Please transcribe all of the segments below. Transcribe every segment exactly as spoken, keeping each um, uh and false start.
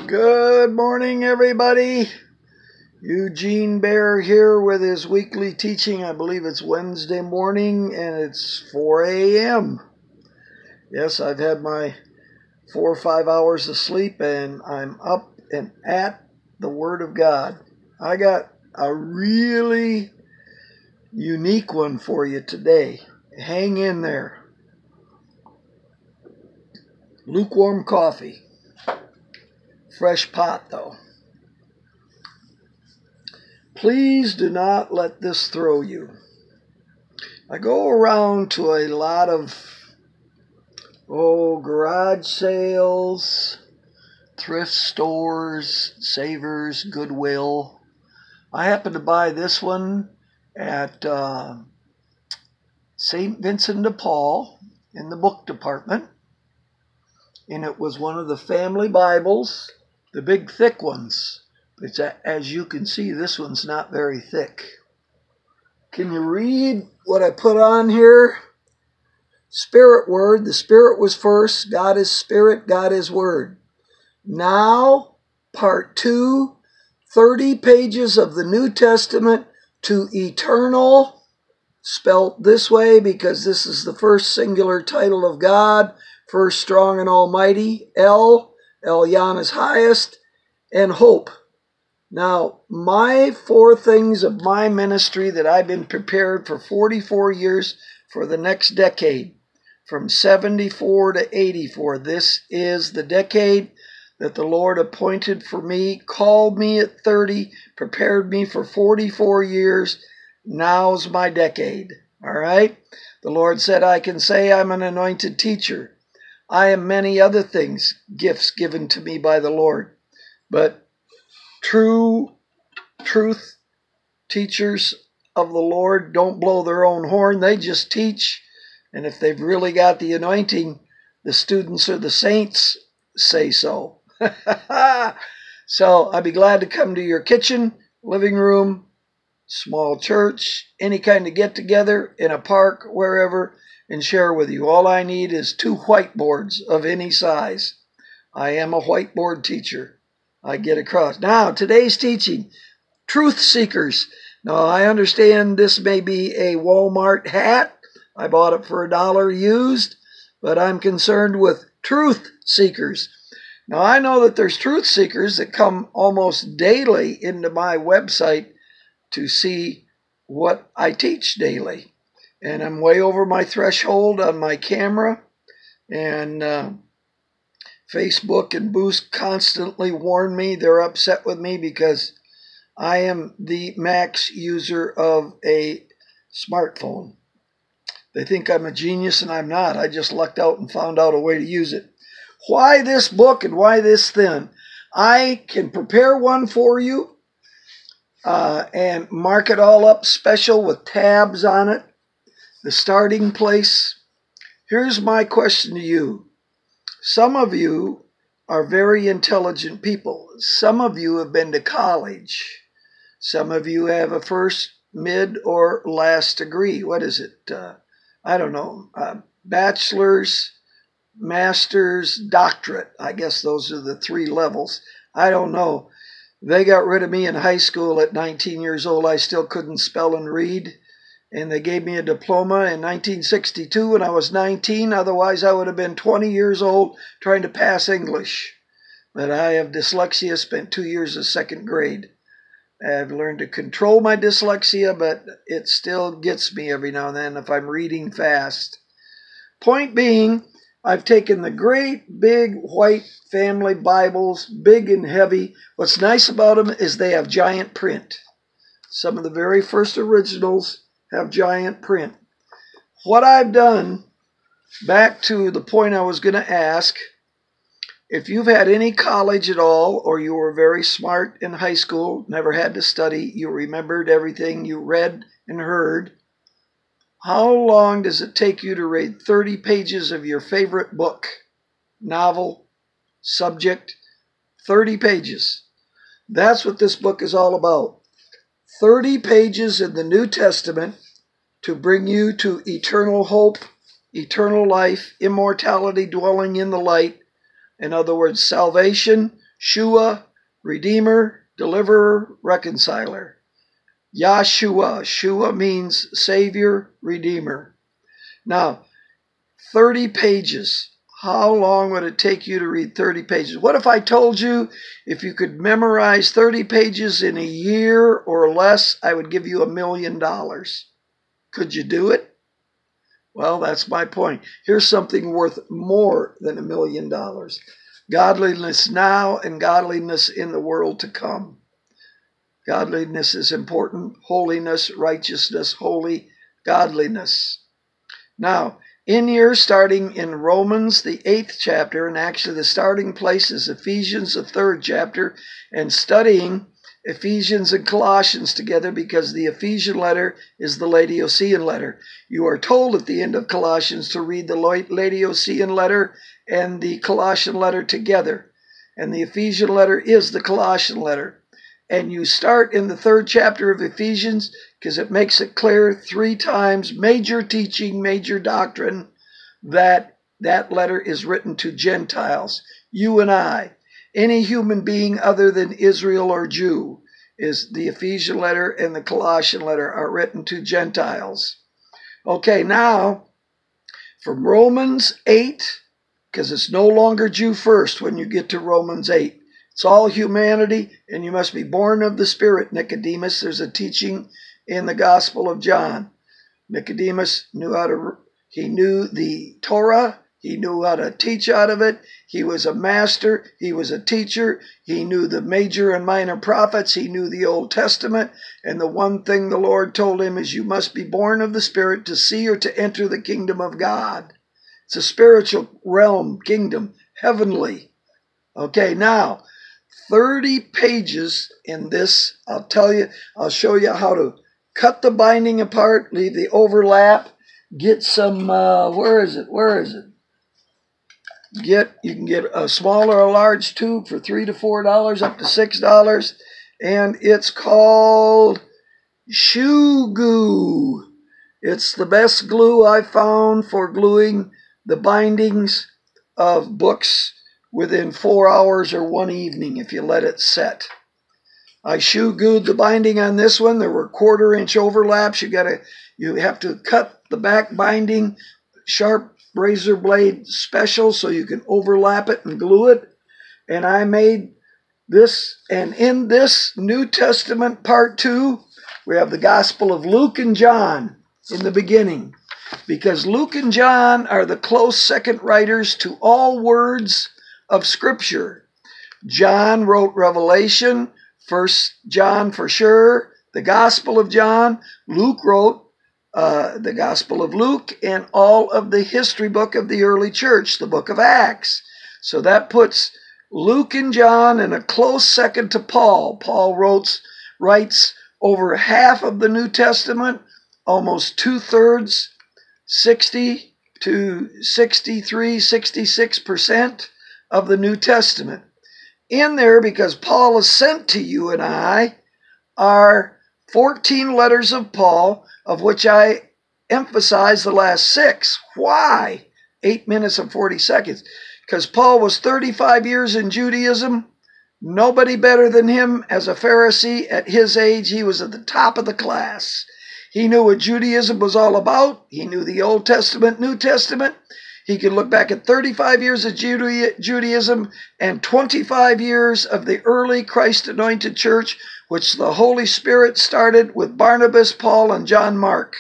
Good morning, everybody. Eugene Bear here with his weekly teaching. I believe it's Wednesday morning and it's four A M Yes, I've had my four or five hours of sleep and I'm up and at the Word of God. I got a really unique one for you today. Hang in there. Lukewarm coffee. Fresh pot, though. Please do not let this throw you. I go around to a lot of, oh, garage sales, thrift stores, Savers, Goodwill. I happened to buy this one at uh, Saint Vincent de Paul in the book department. And it was one of the family Bibles, the big thick ones. It's a, as you can see, this one's not very thick. Can you read what I put on here? Spirit word. The Spirit was first. God is Spirit. God is Word. Now, part two, thirty pages of the New Testament to eternal, spelt this way because this is the first singular title of God, first strong and almighty, El, Elyon is highest, and hope. Now, my four things of my ministry that I've been prepared for forty-four years for the next decade, from seventy-four to eighty-four. This is the decade that the Lord appointed for me, called me at thirty, prepared me for forty-four years. Now's my decade, all right? The Lord said I can say I'm an anointed teacher. I am many other things, gifts given to me by the Lord. But true truth teachers of the Lord don't blow their own horn. They just teach. And if they've really got the anointing, the students or the saints say so. So I'd be glad to come to your kitchen, living room, small church, any kind of get-together, in a park, wherever, and share with you. All I need is two whiteboards of any size. I am a whiteboard teacher. I get across. Now, today's teaching, truth seekers. Now, I understand this may be a Walmart hat. I bought it for a dollar used, but I'm concerned with truth seekers. Now, I know that there's truth seekers that come almost daily into my website to see what I teach daily. And I'm way over my threshold on my camera. And uh, Facebook and Boost constantly warn me. They're upset with me because I am the max user of a smartphone. They think I'm a genius and I'm not. I just lucked out and found out a way to use it. Why this book and why this thin? I can prepare one for you uh, and mark it all up special with tabs on it. The starting place. Here's my question to you. Some of you are very intelligent people. Some of you have been to college. Some of you have a first, mid, or last degree. What is it? Uh, I don't know. Uh, bachelor's, master's, doctorate. I guess those are the three levels. I don't know. They got rid of me in high school at nineteen years old. I still couldn't spell and read. And they gave me a diploma in nineteen sixty-two when I was nineteen. Otherwise, I would have been twenty years old trying to pass English. But I have dyslexia, spent two years of second grade. I've learned to control my dyslexia, but it still gets me every now and then if I'm reading fast. Point being, I've taken the great big white family Bibles, big and heavy. What's nice about them is they have giant print. Some of the very first originals have giant print. What I've done, back to the point I was going to ask, if you've had any college at all, or you were very smart in high school, never had to study, you remembered everything you read and heard, how long does it take you to read thirty pages of your favorite book, novel, subject? thirty pages. That's what this book is all about. thirty pages in the New Testament to bring you to eternal hope, eternal life, immortality, dwelling in the light. In other words, salvation, Shua, Redeemer, Deliverer, Reconciler. Yahshua. Shua means Savior, Redeemer. Now, thirty pages. How long would it take you to read thirty pages? What if I told you if you could memorize thirty pages in a year or less, I would give you a million dollars? Could you do it? Well, that's my point. Here's something worth more than a million dollars. Godliness now and godliness in the world to come. Godliness is important. Holiness, righteousness, holy, godliness. Now, in here, starting in Romans, the eighth chapter, and actually the starting place is Ephesians, the third chapter, and studying Ephesians and Colossians together because the Ephesian letter is the Laodicean letter. You are told at the end of Colossians to read the Laodicean letter and the Colossian letter together. And the Ephesian letter is the Colossian letter. And you start in the third chapter of Ephesians because it makes it clear three times, major teaching, major doctrine, that that letter is written to Gentiles. You and I, any human being other than Israel or Jew, is the Ephesian letter and the Colossian letter are written to Gentiles. Okay, now from Romans eight, because it's no longer Jew first when you get to Romans eight. It's all humanity, and you must be born of the Spirit, Nicodemus. There's a teaching in the Gospel of John. Nicodemus knew how to, he knew the Torah. He knew how to teach out of it. He was a master. He was a teacher. He knew the major and minor prophets. He knew the Old Testament. And the one thing the Lord told him is you must be born of the Spirit to see or to enter the kingdom of God. It's a spiritual realm, kingdom, heavenly. Okay, now, thirty pages in this. I'll tell you, I'll show you how to cut the binding apart, leave the overlap, get some, uh, where is it, where is it? Get, you can get a small or a large tube for three to four dollars, up to six dollars, and it's called Shoe Goo. It's the best glue I found for gluing the bindings of books within four hours or one evening if you let it set. I shoe gooed the binding on this one. There were quarter inch overlaps. You gotta, you have to cut the back binding, sharp razor blade special so you can overlap it and glue it. And I made this, and in this New Testament part two, we have the Gospel of Luke and John in the beginning. Because Luke and John are the close second writers to all words of Scripture. John wrote Revelation, First John for sure, the Gospel of John. Luke wrote uh, the Gospel of Luke and all of the history book of the early church, the book of Acts. So that puts Luke and John in a close second to Paul. Paul wrote, writes over half of the New Testament, almost two-thirds, sixty to sixty-three, sixty-six percent of the New Testament. In there, because Paul is sent to you and I, are fourteen letters of Paul, of which I emphasize the last six. Why? Eight minutes and forty seconds. Because Paul was thirty-five years in Judaism. Nobody better than him as a Pharisee. At his age, he was at the top of the class. He knew what Judaism was all about. He knew the Old Testament, New Testament. He could look back at thirty-five years of Judaism and twenty-five years of the early Christ-anointed church, which the Holy Spirit started with Barnabas, Paul, and John Mark.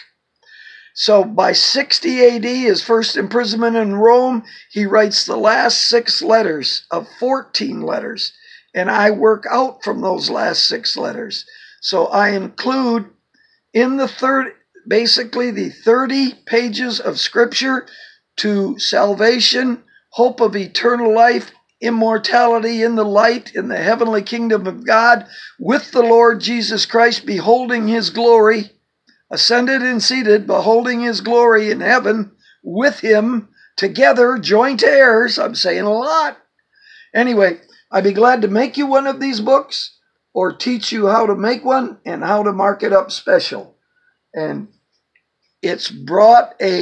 So by sixty A D, his first imprisonment in Rome, he writes the last six letters of fourteen letters. And I work out from those last six letters. So I include in the third, basically the thirty pages of Scripture to salvation, hope of eternal life, immortality in the light, in the heavenly kingdom of God, with the Lord Jesus Christ, beholding his glory, ascended and seated, beholding his glory in heaven, with him, together, joint heirs. I'm saying a lot. Anyway, I'd be glad to make you one of these books, or teach you how to make one and how to mark it up special. And it's brought a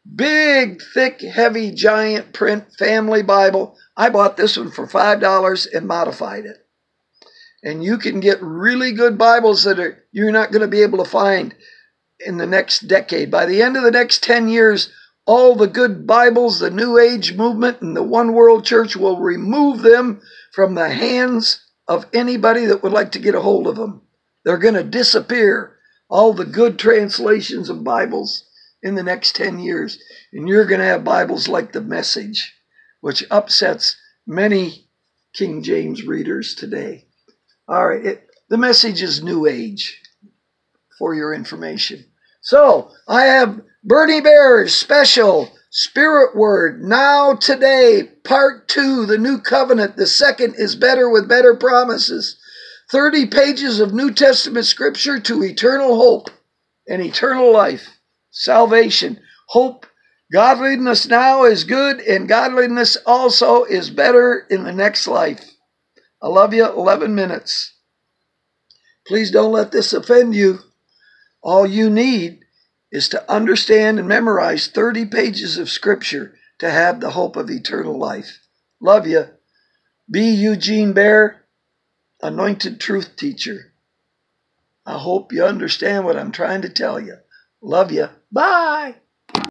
Big, thick, heavy, giant print family Bible. I bought this one for five dollars and modified it. And you can get really good Bibles that are you're not going to be able to find in the next decade. By the end of the next ten years, all the good Bibles, the New Age movement, and the One World Church will remove them from the hands of anybody that would like to get a hold of them. They're going to disappear, all the good translations of Bibles, in the next ten years. And you're going to have Bibles like the Message, which upsets many King James readers today. All right, it, the Message is New Age, for your information. So, I have Bernie Bear's special Spirit Word, Now Today, Part two, The New Covenant. The second is Better with Better Promises. thirty pages of New Testament Scripture to eternal hope and eternal life. Salvation, hope, godliness now is good, and godliness also is better in the next life. I love you. eleven minutes. Please don't let this offend you. All you need is to understand and memorize thirty pages of Scripture to have the hope of eternal life. Love you. Be Eugene Bear, Anointed Truth Teacher. I hope you understand what I'm trying to tell you. Love you. Bye.